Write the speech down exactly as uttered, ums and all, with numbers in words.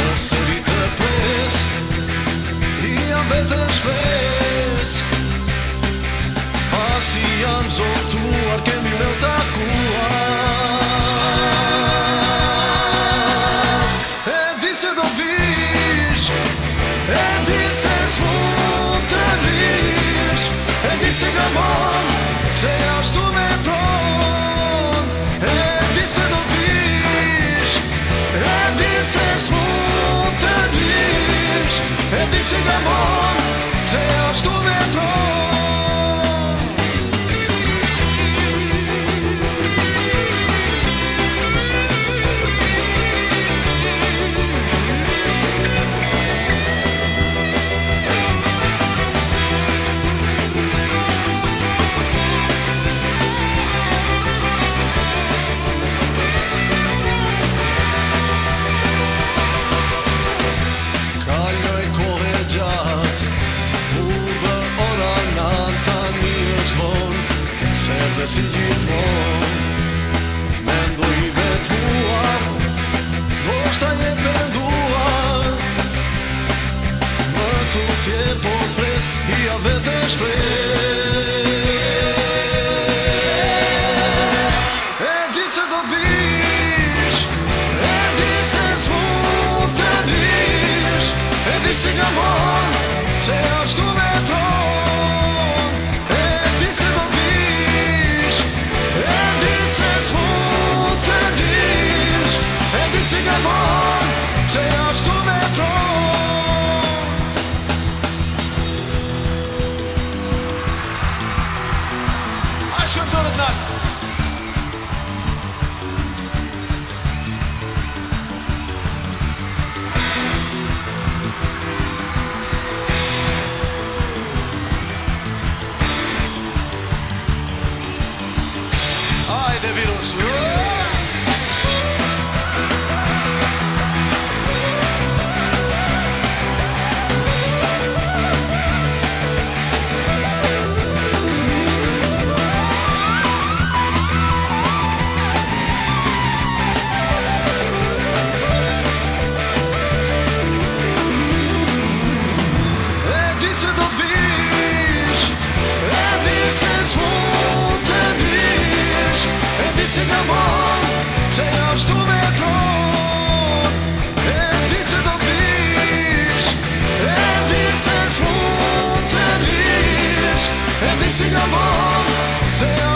përsëri të pres, jam vetë shpres. Pasi janë zotuar, kemi me takuar. E di se do vish, e di se s'mund të rish, e di se gamon, se ashtu me pron. E di se do vish, e di se s'mund të rish, e di se gamon, se ashtu me pron. Dhe si gjithmon, mendoj vetë mua, ndoshta je penduar. Më tutje po pres, ja vetë shpres. E di se do t'vish, e di se s'mund të rish, e di se gamon, se ashtu me tron. E di se do t'vish, e di se s'mund të rish, e di se gamon, se ashtu me tron. A shumë do të natë. Hajde virus. E di se do t'vish, e di se s'mund të rish, e di se gamon, se ashtu me tron. E di se do t'vish, e di se s'mund të rish, e di se gamon, se